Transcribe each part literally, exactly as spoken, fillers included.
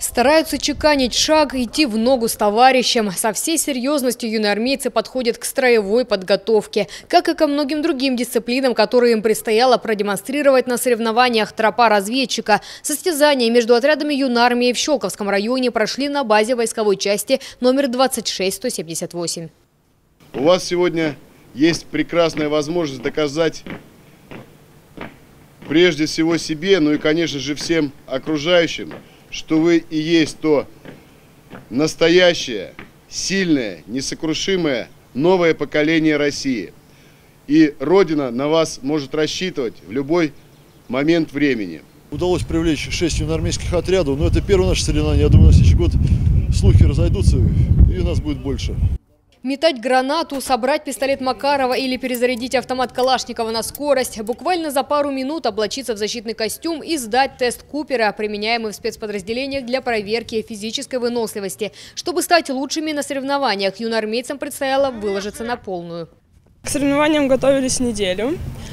Стараются чеканить шаг, идти в ногу с товарищем. Со всей серьезностью юноармейцы подходят к строевой подготовке. Как и ко многим другим дисциплинам, которые им предстояло продемонстрировать на соревнованиях «Тропа разведчика». Состязания между отрядами юнармии в Щелковском районе прошли на базе войсковой части номер двадцать шесть сто семьдесят восемь. У вас сегодня есть прекрасная возможность доказать прежде всего себе, ну и, конечно же, всем окружающим, что вы и есть то настоящее, сильное, несокрушимое новое поколение России. И Родина на вас может рассчитывать в любой момент времени. Удалось привлечь шесть юноармейских отрядов, но это первое наше соревнование. Я думаю, на следующий год слухи разойдутся и нас будет больше. Метать гранату, собрать пистолет Макарова или перезарядить автомат Калашникова на скорость, буквально за пару минут облачиться в защитный костюм и сдать тест Купера, применяемый в спецподразделениях для проверки физической выносливости. Чтобы стать лучшими на соревнованиях, юноармейцам предстояло выложиться на полную. К соревнованиям готовились неделю,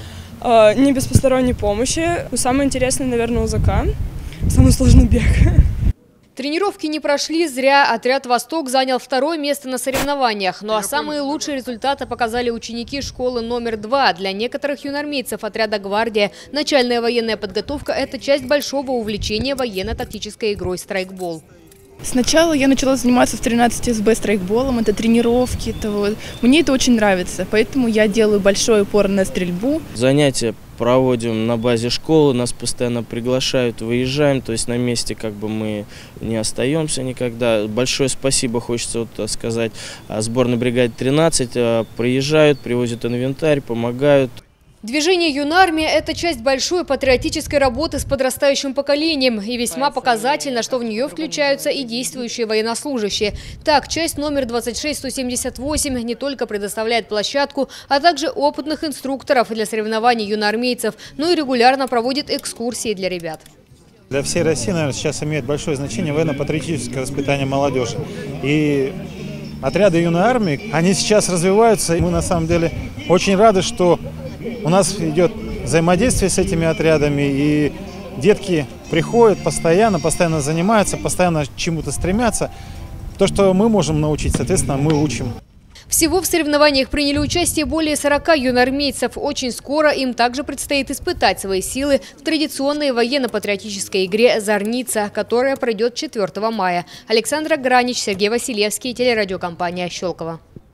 не без посторонней помощи. Самое интересное, наверное, УЗК, самый сложный бег. Тренировки не прошли зря. Отряд «Восток» занял второе место на соревнованиях. Ну а самые лучшие результаты показали ученики школы номер два. Для некоторых юноармейцев отряда «Гвардия» начальная военная подготовка – это часть большого увлечения военно-тактической игрой «Страйкбол». Сначала я начала заниматься в тринадцать эс бэ страйкболом, это тренировки, это вот. Мне это очень нравится, поэтому я делаю большой упор на стрельбу. Занятия проводим на базе школы, нас постоянно приглашают, выезжаем, то есть на месте как бы мы не остаемся никогда. Большое спасибо хочется вот сказать сборной бригаде тринадцать, приезжают, привозят инвентарь, помогают. Движение «Юнармия» – это часть большой патриотической работы с подрастающим поколением. И весьма показательно, что в нее включаются и действующие военнослужащие. Так, часть номер двадцать шесть сто семьдесят восемь не только предоставляет площадку, а также опытных инструкторов для соревнований юноармейцев, но и регулярно проводит экскурсии для ребят. Для всей России, наверное, сейчас имеет большое значение военно-патриотическое воспитание молодежи. И отряды юной армии, они сейчас развиваются. И мы на самом деле очень рады, что у нас идет взаимодействие с этими отрядами, и детки приходят постоянно, постоянно занимаются, постоянно чему-то стремятся. То, что мы можем научить, соответственно, мы учим. Всего в соревнованиях приняли участие более сорока юноармейцев. Очень скоро им также предстоит испытать свои силы в традиционной военно-патриотической игре «Зорница», которая пройдет четвёртого мая. Александра Гранич, Сергей Василевский, телерадиокомпания «Щелково».